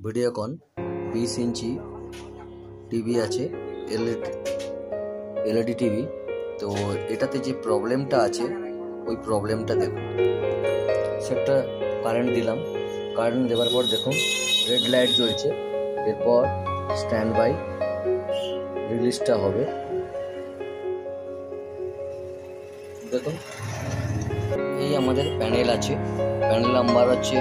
Videocon 20 inch TV আছে, LED TV. তো এটাতে যে প্রবলেমটা আছে ওই প্রবলেমটা দেখুন। সেটা কারেন্ট দিলাম, কারেন্ট দেওয়ার পর দেখুন রেড লাইট জ্বলছে, এরপর স্ট্যান্ড বাই রিলিজটা হবে। দেখুন এই আমাদের প্যানেল আছে, প্যানেল নাম্বার হচ্ছে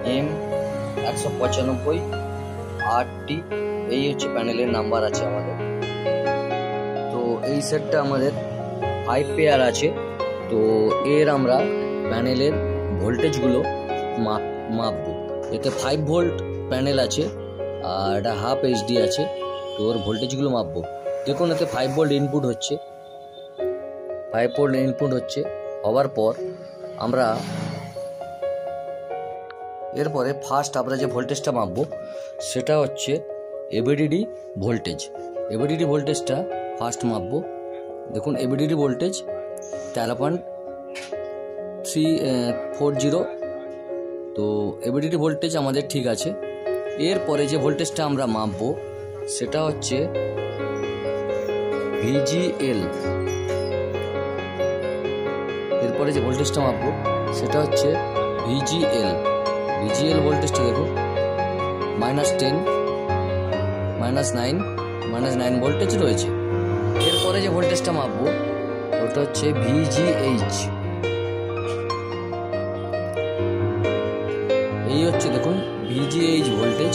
M195 এই হচ্ছে প্যানেলের নাম্বার আছে আমাদের। তো এই সেটটা আমাদের 5 পেয়ার আছে। তো এর আমরা প্যানেলের ভোল্টেজগুলো মাপবো। এতে 5 ভোল্ট প্যানেল আছে আর এটা হাফ এইচডি আছে। তো ওর ভোল্টেজগুলো মাপবো। দেখুন এতে 5 ভোল্ট ইনপুট হচ্ছে, 5 ভোল্ট ইনপুট হচ্ছে। হওয়ার পর আমরা এরপরে ফার্স্ট আমরা যে ভোল্টেজটা মাপবো সেটা হচ্ছে এবিডিডি ভোল্টেজ। এবিডিডি ভোল্টেজটা ফার্স্ট মাপবো। দেখুন এবিডিডি ভোল্টেজ 13.340। তো এবিডিডি ভোল্টেজ আমাদের ঠিক আছে। এরপরে যে ভোল্টেজটা আমরা মাপবো সেটা হচ্ছে ভিজিএল। এরপরে যে ভোল্টেজটা মাপবো সেটা হচ্ছে ভিজিএল। ভিজিএল ভোল্টেজটা দেখুন -10, -9 ভোল্টেজ রয়েছে। এরপরে যে ভোল্টেজটা মাপবো ওটা হচ্ছে ভিজিএইচ। এই হচ্ছে দেখুন ভিজিএইচ ভোল্টেজ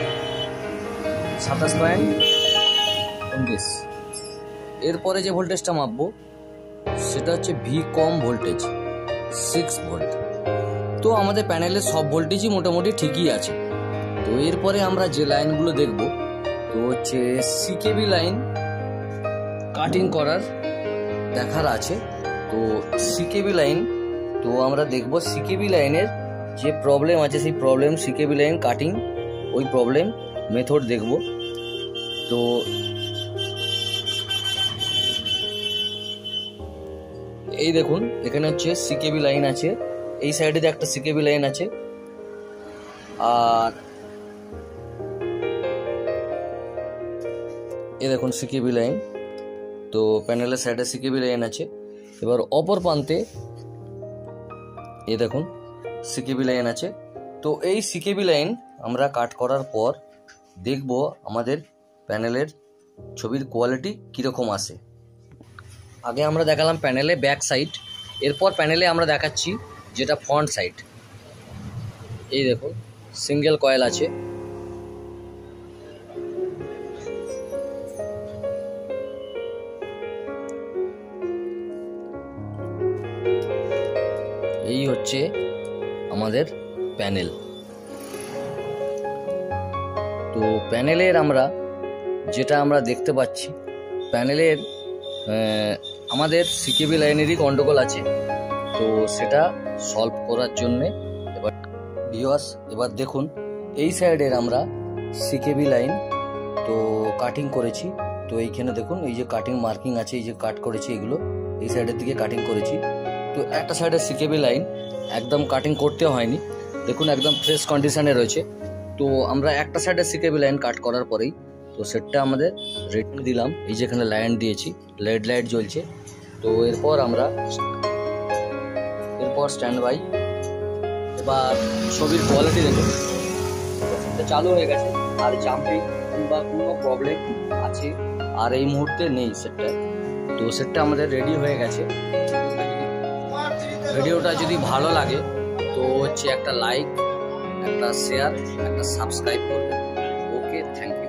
27.19। এরপরে যে ভোল্টেজটা মাপবো সেটা হচ্ছে ভিকম ভোল্টেজ 6 ভোল্ট। তো আমাদের প্যানেলের সব ভোল্টেজই মোটামুটি ঠিকই আছে। তো এরপরে আমরা যে লাইনগুলো দেখব তো হচ্ছে সিকেবি লাইন কাটিং করার দেখার আছে। তো সিকেবি লাইন তো আমরা দেখব সিকেবি লাইনের যে প্রবলেম আছে সেই প্রবলেম সিকেবি লাইন কাটিং ওই প্রবলেম মেথড দেখব। তো এই দেখুন এখানে হচ্ছে সিকেবি লাইন আছে, এই সাইডে একটা সিকেবি লাইন আছে আর এই দেখুন সিকেবি লাইন। তো প্যানেলের সাইডে সিকেবি লাইন আছে। এবার অপর প্রান্তে এই দেখুন সিকেবি লাইন আছে। তো এই সিকেবি লাইন আমরা কাট করার পর দেখব আমাদের প্যানেলের ছবির কোয়ালিটি কিরকম আসে। আগে আমরা দেখালাম প্যানেলে ব্যাক সাইড, এরপর প্যানেলে আমরা দেখাচ্ছি যেটা ফ্রন্ট সাইড। এই দেখুন সিঙ্গেল কয়েল আছে। এই হচ্ছে আমাদের প্যানেল। তো প্যানেলের আমরা যেটা আমরা দেখতে পাচ্ছি প্যানেলের আমাদের সিকেবি লাইনেরই গন্ডগোল আছে। তো সেটা সলভ করার জন্যে এবার দেখুন এই সাইডের আমরা সিকেবি লাইন তো কাটিং করেছি। তো এইখানে দেখুন এই যে কাটিং মার্কিং আছে, এই যে কাট করেছি এগুলো এই সাইডের দিকে কাটিং করেছি। তো একটা সাইডের সিকেবি লাইন একদম কাটিং করতে হয়নি, দেখুন একদম ফ্রেশ কন্ডিশনে রয়েছে। তো আমরা একটা সাইডের সিকেবি লাইন কাট করার পরেই তো সেটটা আমাদের রেটিং দিলাম, এই যেখানে লাইন দিয়েছি রেড লাইট জ্বলছে। তো এরপর স্ট্যান্ড বাই। এবার ছবির কোয়ালিটি দেখুন সেটটা চালু হয়ে গেছে আর জাম্পিং কিংবা কোনো প্রবলেম আছে আর এই মুহূর্তে নেই সেটটায়। তো সেটটা আমাদের রেডি হয়ে গেছে। ভিডিওটা যদি ভালো লাগে তো হচ্ছে একটা লাইক, একটা শেয়ার, একটা সাবস্ক্রাইব করবেন। Okay, thank you.